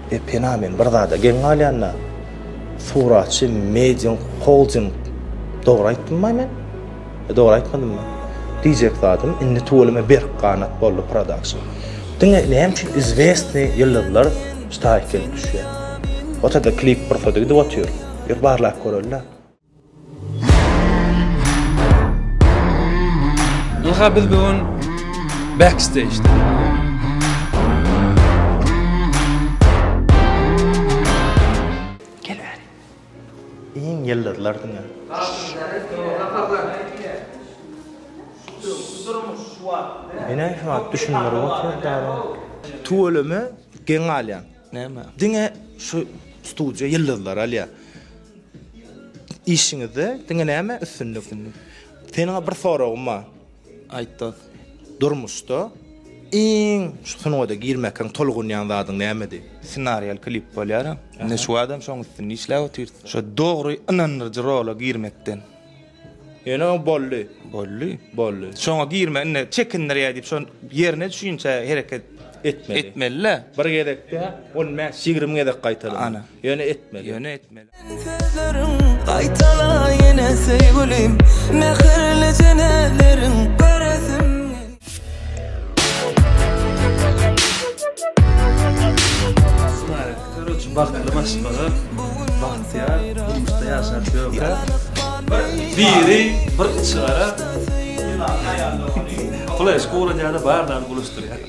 Penamen bir zada gengalyanna suratçı medyan holcun doğru aytdym men? Doğru aytmadym mı? Diyecek zadım inni tuğuluma bir qanat bollu production. Diňe näme известный ýyllar ştaýk gelip düşýär. Otada klip prototyp dip atýar. Bir barlak görürler. Ilha biz bugün backstage'da. Gel bäri. Iň ýyllar diňe. Mene şu düşünmeli oturlar. Tuğulumu gengalyan. Näme? Diňe şu studio ýyllar alýa. İşiňizde diňe näme üstünlük? Senin bir soragym bar. Aýtdy. Durmuşda iň şunuňda girmekden tolgunýan zadyň nämedi? Senariýal klip bolýar. Ne şu adam şoň üstünde işläp oturdy. Şo dogry inandyrjy rola girmekden. Ýene bolly. Bolly. Şoňa girmekden çekindirýär diýip şon ýerine düşünçe hereket etmeli. Bir gedekde on mä sigirim gedek gaýtaly. Ana. Ýene etmeli. Qaytala yine sevgilim, mehirli cenelerin göresim. Korоче, vaqtly başlaga Bahtiyar Durmuşda ýaşar şöyle. Biri bir çygara. Flash goýanýa bardan buluşdurýar.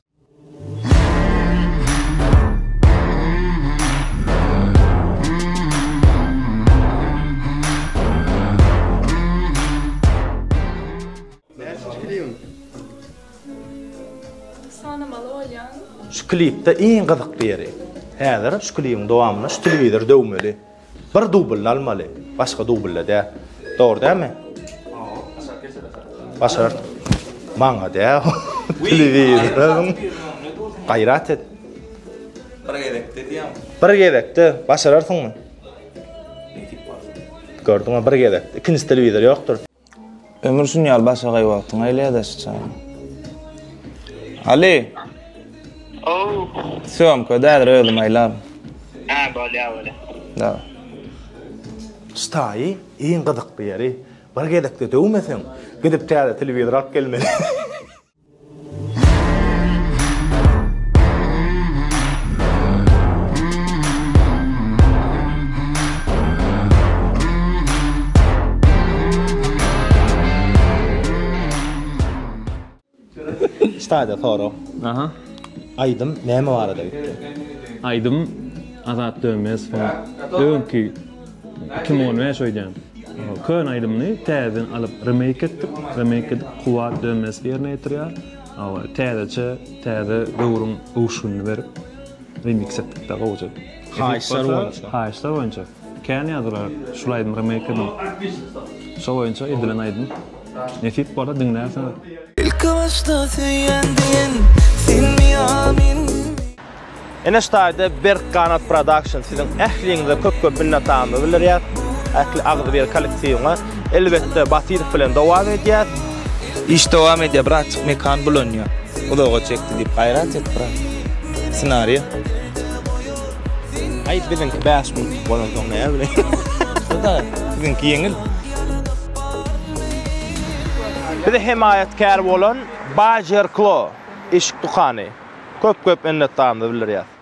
Şu klipde iň gyzykly ýeri. Häzir şu klipin dowamyny şu telewizor döwmeli. Bir dubl almaly. Başga dublla da. Dogry dämi? Başar. Maňa da. Telewizor. Gaýrat et. Bir gedekde başararsyňmy? Gördüňmi bir gedekde. Ikinji telewizor ýokdur. Ömür sunyal başa gaýwakdyň aýlaýdaşça. Ali. Oh. Sömkö dädir öldüm aýlar. Ha, bolýar. Da. Staýy iň gyzykly ýeri. Bir gedekde döwmeseň, gidip täze telewizor alyp gelmeli. Staýda soro. Aha. Aýdym näme barada bitdi? Aýdym Azat Dönmez falan. Öňki kim onu şoýdan. Kön aýdymny täzen alyp remake etdik. Remake edip Kuwat Dönmez ýerine ýetirýär. Awa täze döwrüň uşuny berip remix etdik da goýjak. Haýşlar boýunça. Kän ýazylar şulaýdym remake edip. Şo boýunça edilen aýdym. Nefit bola diňlersen. İlk başta söýendiň sen mi amin. Ene staýda bir Qanat Production siziň ähliňizde köp minnetdarmy bildirýär. Ähli agdy bir kollektiwňa elbetde Batyryw bilen dowam edýär. İş dowam edýär, bir açyk mekan bulanýar. Udaga çekdi diýip gaýrat et bir. Senariýa. Aýt bilen ki 5 minut bolan soň näme bilen. Şurada bizimki ýeňil. Bizi himayetkar bolan Bajer Klo eşik dukany. Köp minnetdarmy bildirýär.